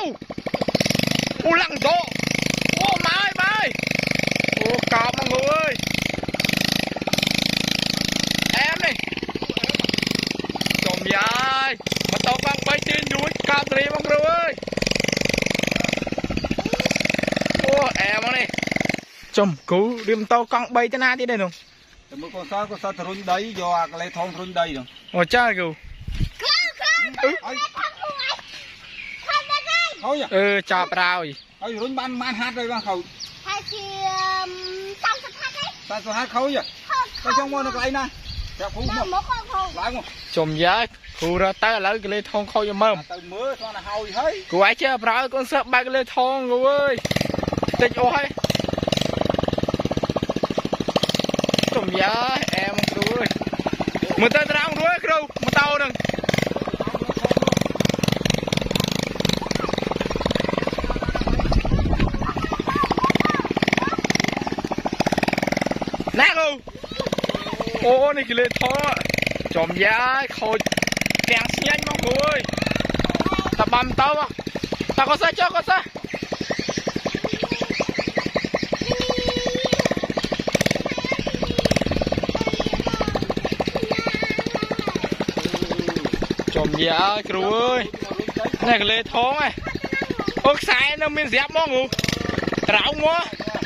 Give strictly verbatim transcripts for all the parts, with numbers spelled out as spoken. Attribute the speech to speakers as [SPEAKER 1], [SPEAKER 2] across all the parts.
[SPEAKER 1] u lăng độ ô mai mai ô cọp mọi người ơi em này chồm dài mà tao con bay trên núi cọp gì mọi người ơi ô em này chồm cứu đêm tao con bay tới na thế này không
[SPEAKER 2] mới con sao con sao run đấy do lấy thong run đây rồi
[SPEAKER 1] ô cha cứu ừ chọp rồi
[SPEAKER 2] ơi run ban man hát đây bang khẩu
[SPEAKER 3] hay thì tao sẽ hát đấy
[SPEAKER 2] tao sẽ hát khẩu vậy tao trong môn được lại nè chọp phú một lại một
[SPEAKER 1] chồm giá khu ra tay lấy cái lê thong khôi cho mơm
[SPEAKER 2] từ mưa sao là hôi thấy
[SPEAKER 1] cô ấy chưa rồi con sợ ba cái lê thong rồi ơi tịch ôi chồm giá em rồi một tay tao rồi đâu một tao đừng nát luôn ô này cái lê thong chồm giá khôi kẹt nhanh mọi người ơi ta băm tao à ta có sao cho có sao chồm giá kêu ơi này cái lê thong này ốc sai nó miếng dẹp mọi người rau mua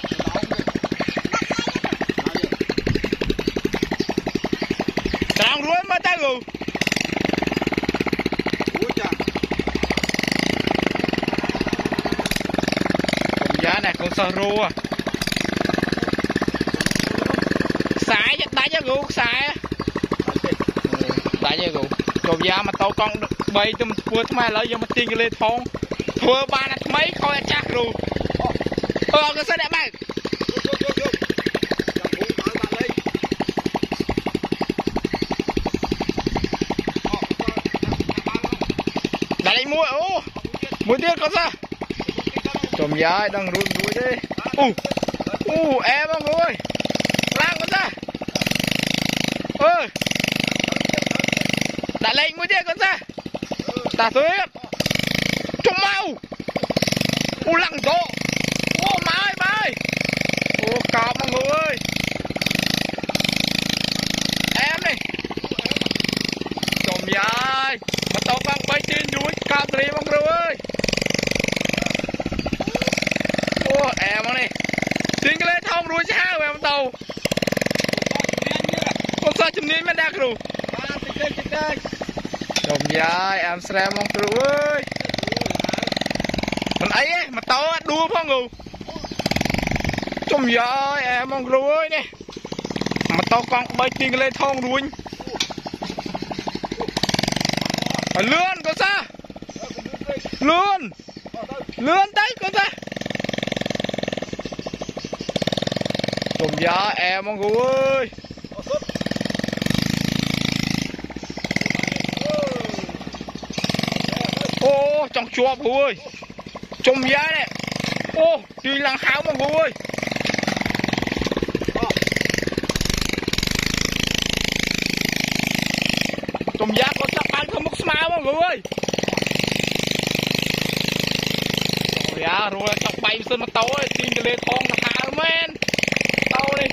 [SPEAKER 1] rau ruột mà ta gù giá này con sò rô à xài chứ đá chứ gù xài đá chứ gù chồm giá mà tao con bay tụm vừa thằng mày lấy vô mà tiền cái lê thong vừa ba là mấy coi chắc rồi ờ cái sao đẹp mày đã lấy mua ô mua tiền con sao chồm giá đang run run đi u u em mọi người lang con sao ơi đã lấy mua tiền con sao ta tuyết trông mau u lăng độ ô mai mai ô cọp mọi người ơi em này chồm dài mà tao con bay trên núi cọp gì mọi người ơi ô em này tiếng cái lê thông đuôi sao em tàu con sao chùm niên mới đắc rồi chồm dài em xem mọi người ơi mình ấy mà tao đua phong ngủ chồm dài em mọi người ơi nè mà tao con bay tiếng cái lê thông đuôi lươn con sao lươn lươn đấy con sao chồm giá em mọi người ơi ô trong chùa mọi người ơi chồm giá này ô đi lăng háo mọi người ơi chồm giá có chắc ăn không mất smile mọi người ơi chồm giá rồi chắc bay sơn mà tao ấy tin cái lê thong là hào men tao đi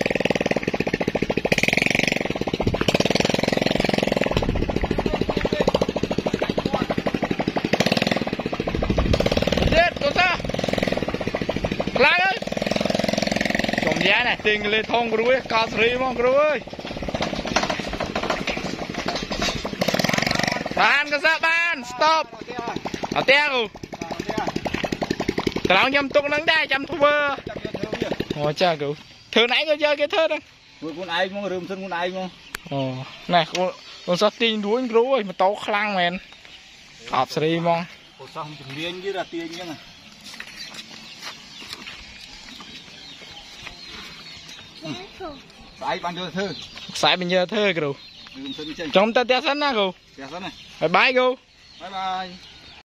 [SPEAKER 1] chết con sao lại ơi chồm giá này tiền cái lê thong rồi cao sri mọi người ơi ban con sao ban stop ở té rồi tao nhầm tung nắng đai chăm thua ồ cha cứu thử nãy có chơi cái thớt không
[SPEAKER 2] con ai muốn rơm thân con ai muốn
[SPEAKER 1] ồ này con con sao tin đuối rồi mà tao khlang men học sri mong
[SPEAKER 2] con sao không chừng điên chứ là tiền chứ mà ai ban cho thơ
[SPEAKER 1] sai bây giờ thơ cứu trong ta té sẵn na cứu
[SPEAKER 2] này
[SPEAKER 1] bye bye cứu
[SPEAKER 2] bye bye